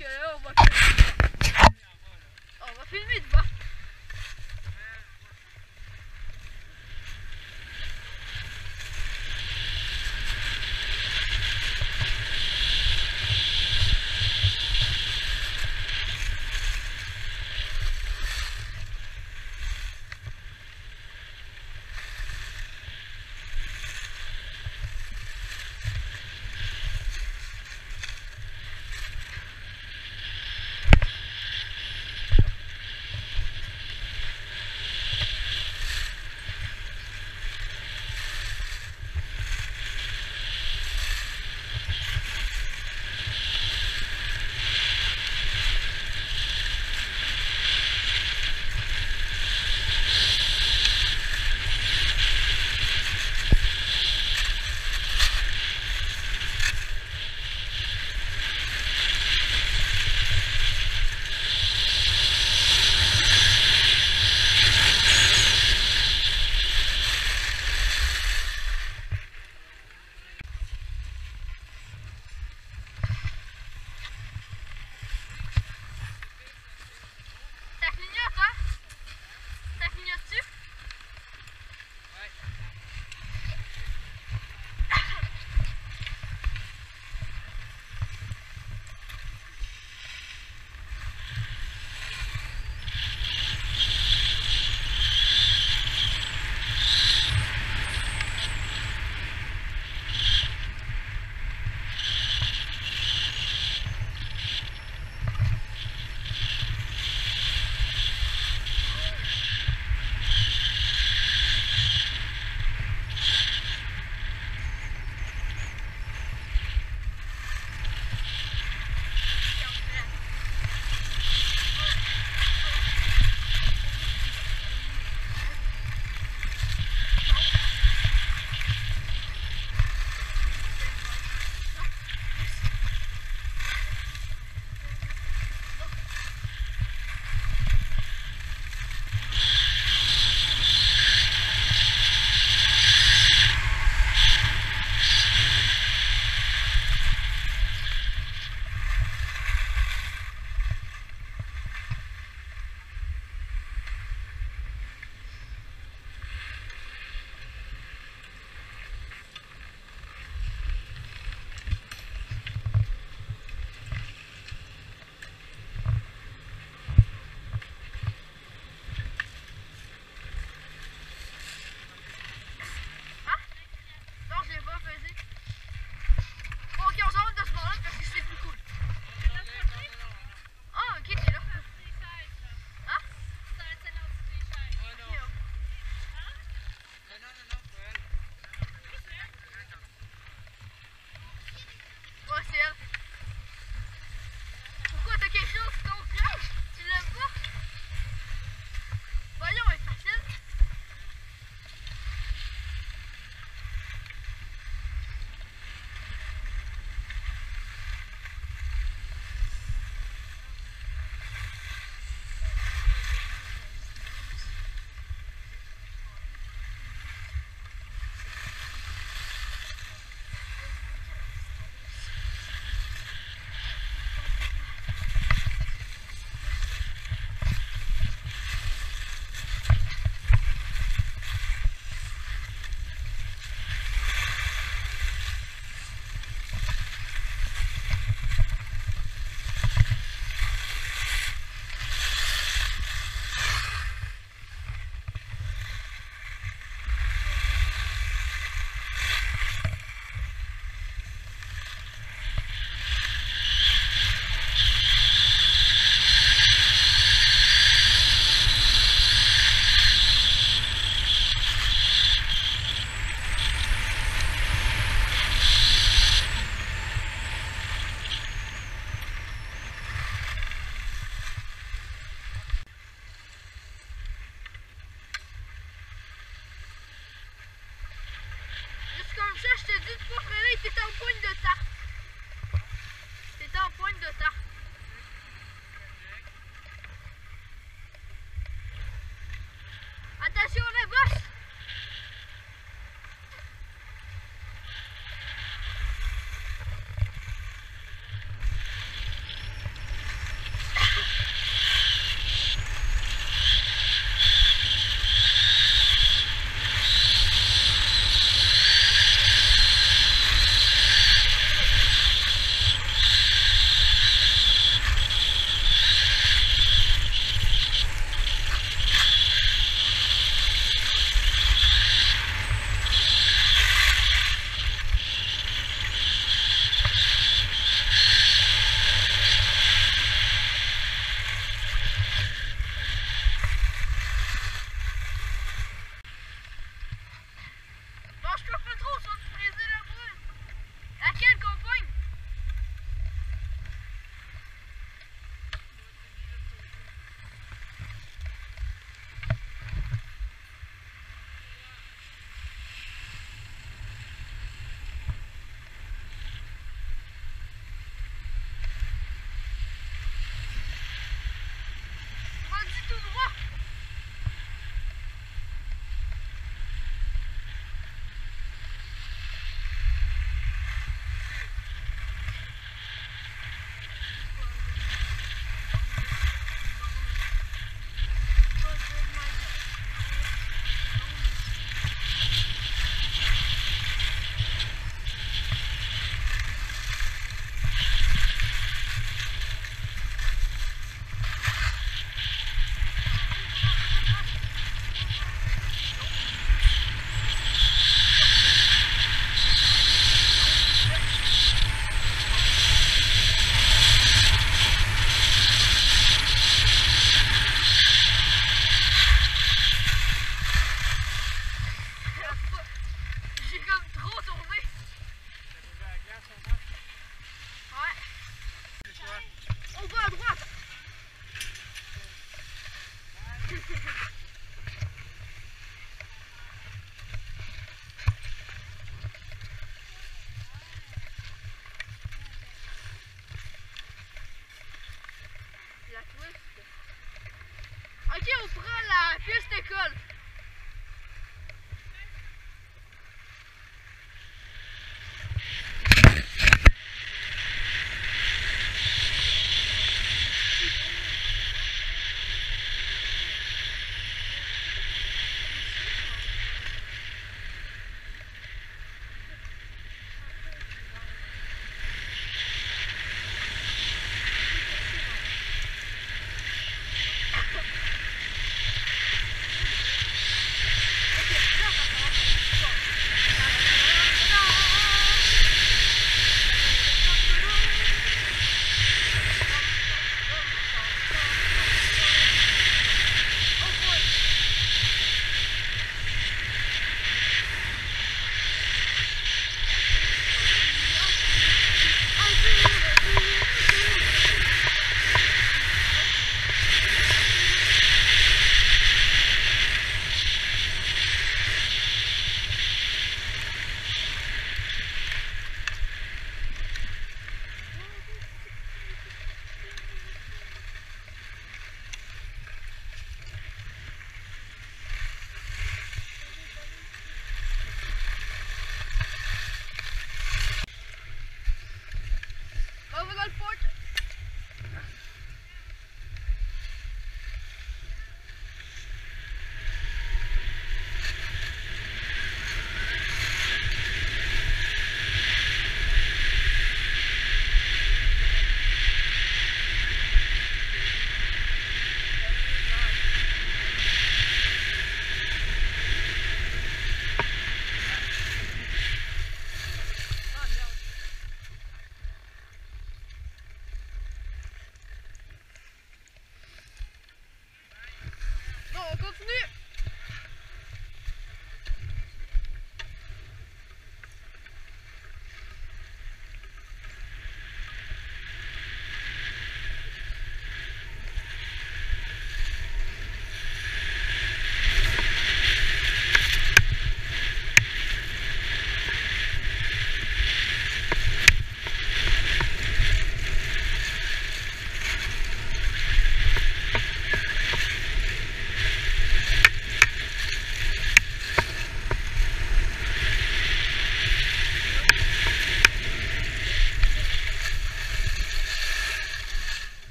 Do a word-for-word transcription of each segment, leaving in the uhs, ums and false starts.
que là, on va filmer. On va filmer devant. Ça, je te dis de pas freiner, t'es en pointe de tarte. T'es en pointe de tarte. Attention à la bosse.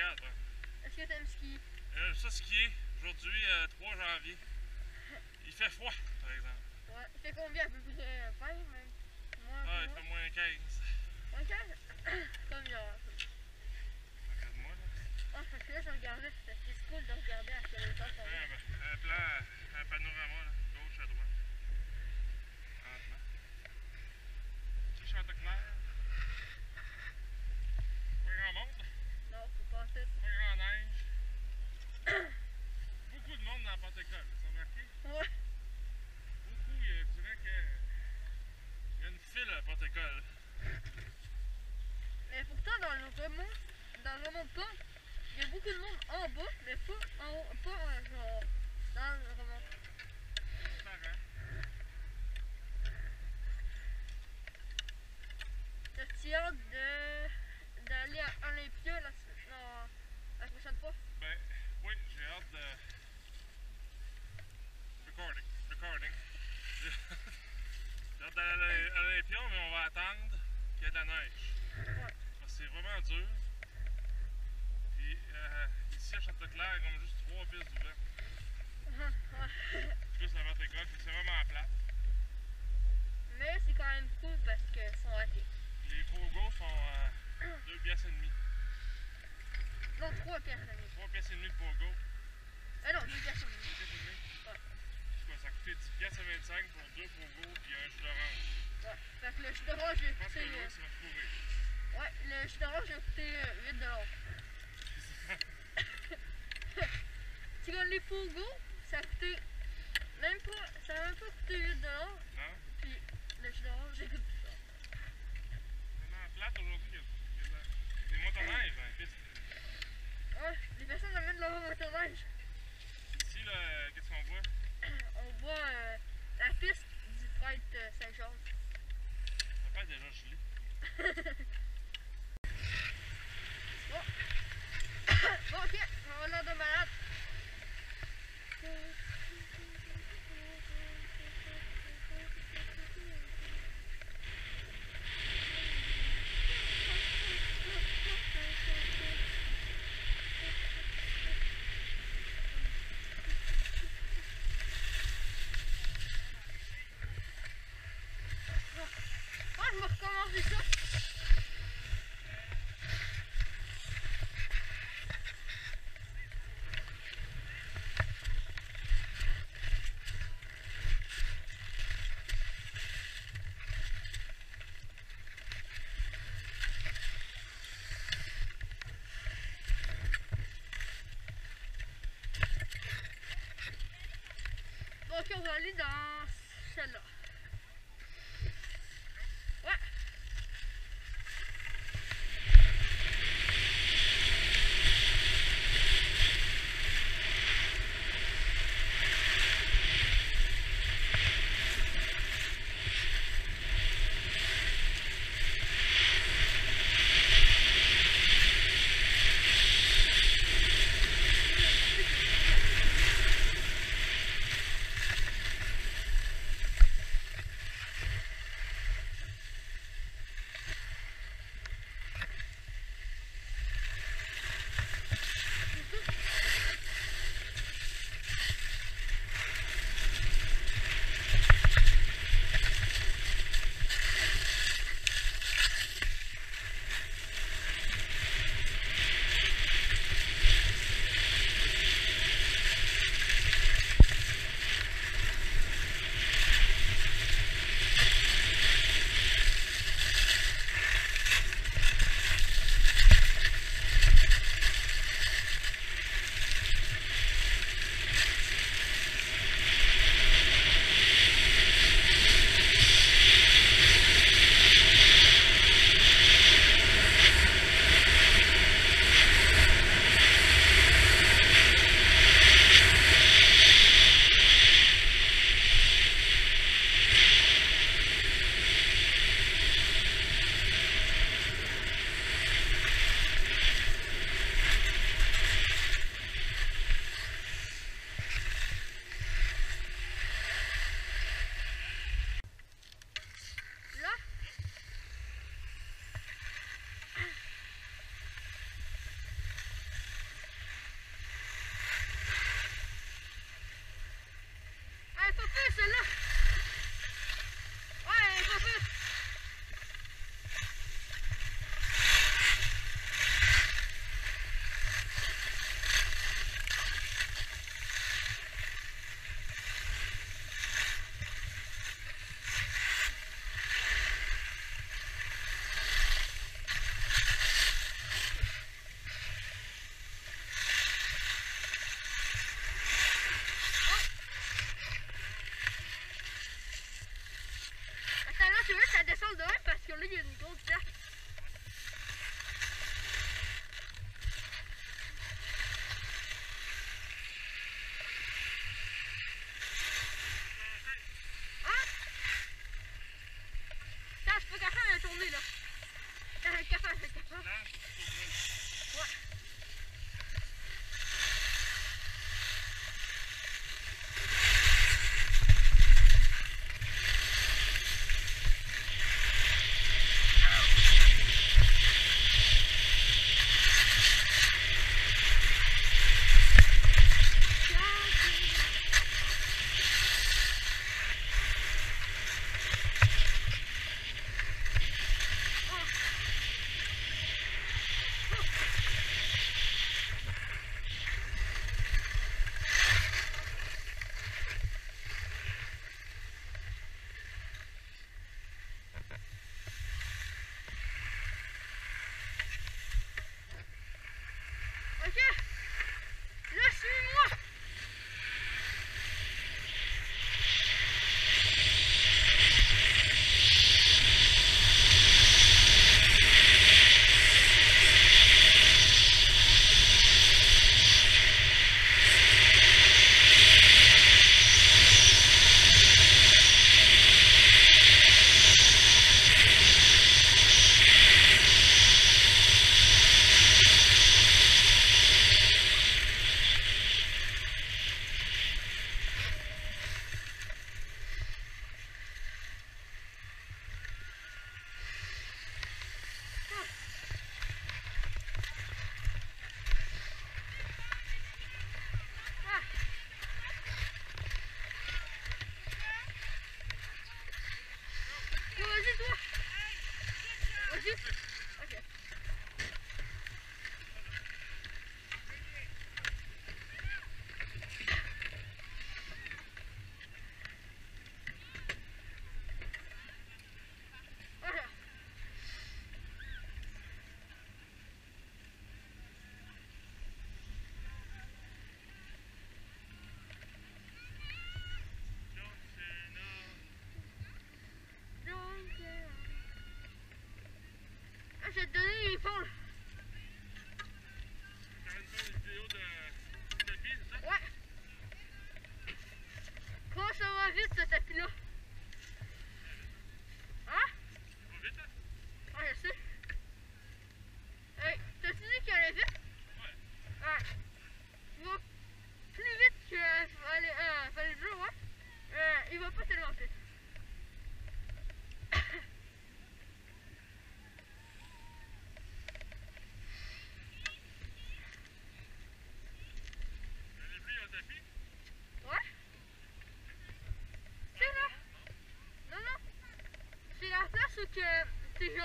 hâte. Hein. Est-ce que t'aimes skier? Euh, ça skier, aujourd'hui, euh, trois janvier. Il fait froid, par exemple. Ouais, il fait combien à peu près? vingt même? Moins, Ah, il moins? fait moins quinze. Moins quinze? Comme hier. Regarde-moi, là. Ah, parce que là, je regardais, c'était cool de regarder à quel état ça va. Ah, ben, un plan, un panorama, là, gauche à droite. Lentement. Petit Chanteclair. Pas grand monde, Non, faut pas en tête. pas grand neige. Beaucoup de monde dans la porte-école, ça remarqué? Ouais. Beaucoup, je dirais que il y a une file à la porte-école. Mais pourtant, dans le remont, dans le remont de pente, il y a beaucoup de monde en bas, mais pas en haut, pas euh, genre dans le remont. C'est pareil. T'as-tu hâte de d'aller à Olympia la, la, la prochaine fois? Ben, oui, j'ai hâte de... Recording, recording. J'ai hâte d'aller à l'Olympia, mais on va attendre qu'il y ait de la neige. Ouais. Parce que c'est vraiment dur. Puis euh, ici à Châteauclair, il y a comme juste trois pistes ouvertes. Ouais. Plus la porte-école, puis c'est vraiment plate. Mais c'est quand même cool parce qu'ils sont ratés. Les pogos sont euh, deux pièces et demie. Non, trois pièces et demie. Trois pièces et demie de pogo. Ah non, deux pièces et Deux demie. pièces et demie. Ouais. C'est quoi, ça a coûté dix pièces à vingt-cinq pour deux pogos puis un jus d'orange. Ouais. Fait que le jus d'orange, j'ai Je pense que coûté. l'eau, Euh, c'est retrouvé. ouais, le jus d'orange, j'ai coûté euh, huit dollars. Tu gagnes les pogos, ça a coûté. Même pas. Ça a même pas coûté huit dollars. Non? Puis le jus d'orange, j'ai coûté ça. C'est vraiment plate aujourd'hui. Il y a, il y a de la- des motoneiges dans la piste. Ouais, les personnes amènent leur motoneige. Ici, là, euh, qu'est-ce qu'on voit? On voit euh, la piste du prêtre euh, Saint-Georges. Ça fait déjà gelé. Bon. Bon, ok, on va l'air de malade. Ah, je vais recommencer ça. Bon, ok, on va aller dans celle-là. Ouais.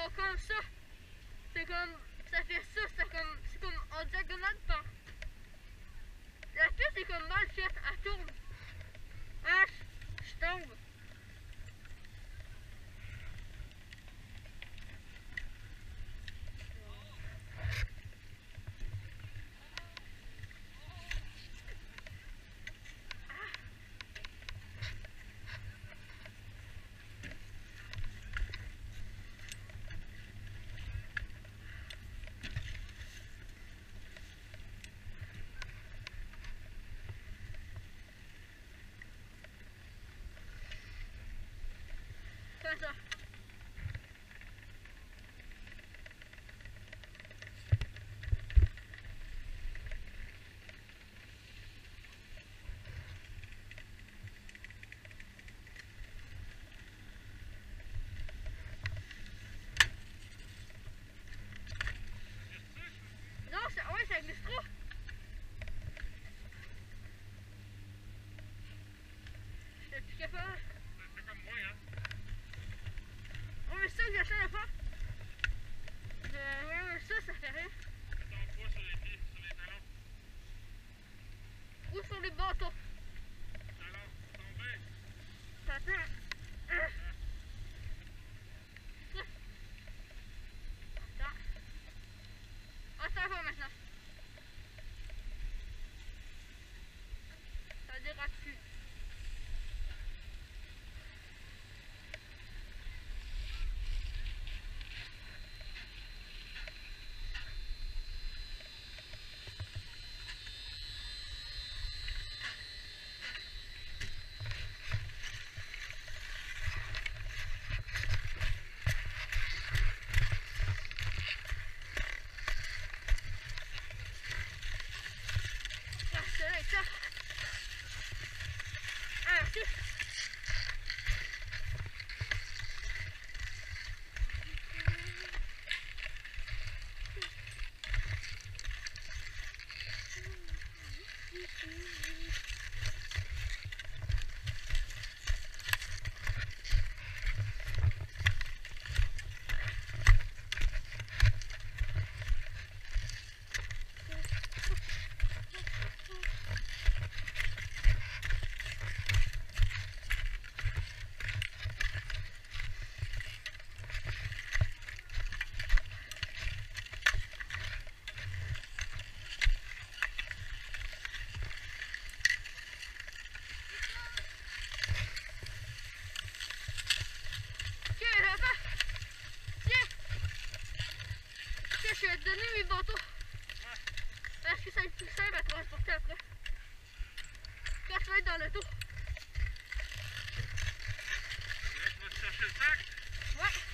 genre comme ça. C'est comme, ça fait ça, c'est comme, c'est comme en diagonale par. La piste c'est comme mal faite, elle tourne. Ah, je, je tombe. Fais ça. Non, ça, ouais, ça glisse trop. Je suis plus capable. C'est comme moi, hein. Oh, mais ça, j'essaie de faire. Je, ouais, ça, ça fait rien. Mets ton poids sur les pieds, sur les talons. Ou sur les bâtons. Talons, tomber. Attends. Ah. Attends. Attends, va maintenant. Ça dérape plus. Ah, c'est là, ça. Ah, si. Ok, papa. Tiens. Tiens, je vais te donner mes bâtons. Parce que ça va être plus simple à transporter après. Quand tu vas être dans l'auto. Là, tu vas te chercher le sac. Ouais.